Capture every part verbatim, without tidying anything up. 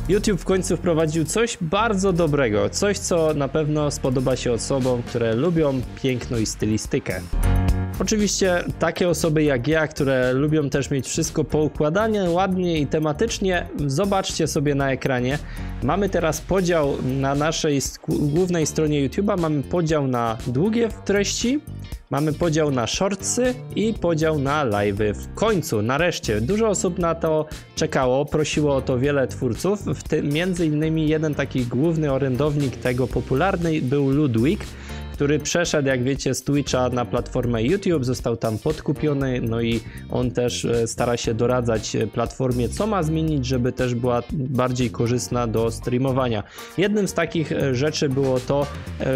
YouTube w końcu wprowadził coś bardzo dobrego, coś co na pewno spodoba się osobom, które lubią piękno i stylistykę. Oczywiście takie osoby jak ja, które lubią też mieć wszystko poukładane ładnie i tematycznie, zobaczcie sobie na ekranie. Mamy teraz podział na naszej głównej stronie YouTube'a, mamy podział na długie treści, mamy podział na shortsy i podział na live'y. W końcu, nareszcie, dużo osób na to czekało, prosiło o to wiele twórców, w tym między innymi jeden taki główny orędownik tego popularny był Ludwig, który przeszedł, jak wiecie, z Twitcha na platformę YouTube, został tam podkupiony, no i on też stara się doradzać platformie, co ma zmienić, żeby też była bardziej korzystna do streamowania. Jednym z takich rzeczy było to,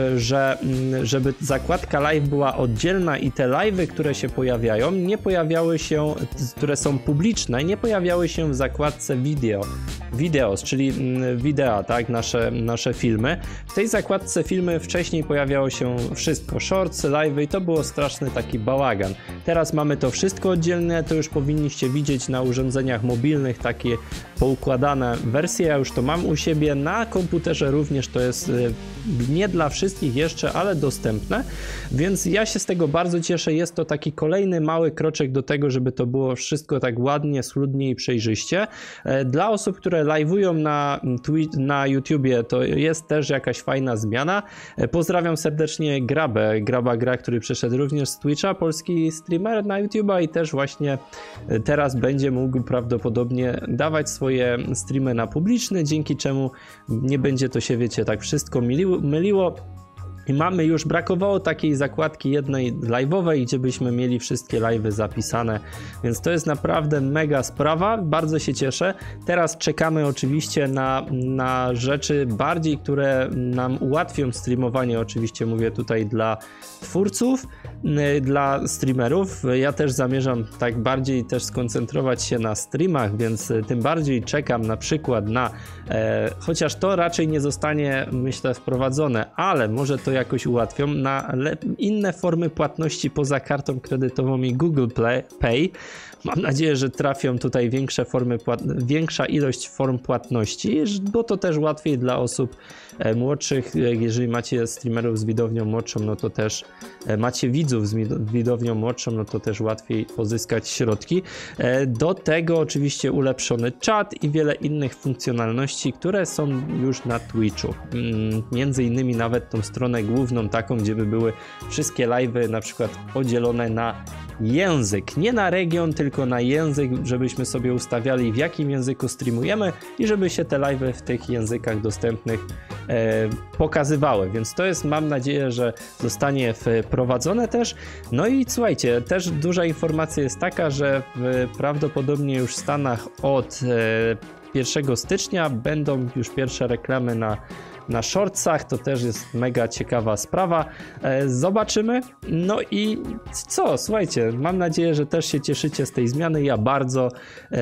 że żeby zakładka live była oddzielna i te live'y, które się pojawiają, nie pojawiały się, które są publiczne, nie pojawiały się w zakładce video. Videos, czyli wideo, tak, nasze, nasze filmy. W tej zakładce filmy wcześniej pojawiało się wszystko, shorts, live i to było straszny taki bałagan. Teraz mamy to wszystko oddzielne, to już powinniście widzieć na urządzeniach mobilnych takie poukładane wersje, ja już to mam u siebie, na komputerze również to jest nie dla wszystkich jeszcze, ale dostępne, więc ja się z tego bardzo cieszę, jest to taki kolejny mały kroczek do tego, żeby to było wszystko tak ładnie, schludnie i przejrzyście. Dla osób, które live'ują na, na YouTubie, to jest też jakaś fajna zmiana. Pozdrawiam serdecznie Grabę, Graba Gra, który przeszedł również z Twitcha, polski streamer na YouTube'a i też właśnie teraz będzie mógł prawdopodobnie dawać swoje streamy na publiczny, dzięki czemu nie będzie to się, wiecie, tak wszystko myliło, myliło. I mamy już, brakowało takiej zakładki jednej live'owej, gdzie byśmy mieli wszystkie live'y zapisane, więc to jest naprawdę mega sprawa, bardzo się cieszę. Teraz czekamy oczywiście na, na rzeczy bardziej, które nam ułatwią streamowanie, oczywiście mówię tutaj dla twórców, dla streamerów. Ja też zamierzam tak bardziej też skoncentrować się na streamach, więc tym bardziej czekam na przykład na, e, chociaż to raczej nie zostanie, myślę, wprowadzone, ale może to jakoś ułatwią, na inne formy płatności poza kartą kredytową i Google Play, Pay. Mam nadzieję, że trafią tutaj większe formy płat- większa ilość form płatności, bo to też łatwiej dla osób e, młodszych. Jeżeli macie streamerów z widownią młodszą, no to też e, macie widzów z widownią młodszą, no to też łatwiej pozyskać środki. E, do tego oczywiście ulepszony czat i wiele innych funkcjonalności, które są już na Twitchu. Mm, między innymi nawet tą stronę główną taką, gdzie by były wszystkie live'y na przykład podzielone na język, nie na region, tylko na język, żebyśmy sobie ustawiali, w jakim języku streamujemy i żeby się te live'y w tych językach dostępnych e, pokazywały, więc to jest, mam nadzieję, że zostanie wprowadzone też. No i słuchajcie, też duża informacja jest taka, że w, prawdopodobnie już w Stanach od e, pierwszego stycznia będą już pierwsze reklamy na na shortsach, to też jest mega ciekawa sprawa. Zobaczymy. No i co? Słuchajcie, mam nadzieję, że też się cieszycie z tej zmiany, ja bardzo,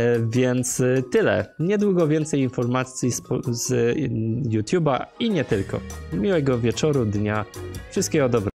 więc tyle. Niedługo więcej informacji z, z YouTube'a i nie tylko. Miłego wieczoru, dnia, wszystkiego dobrego.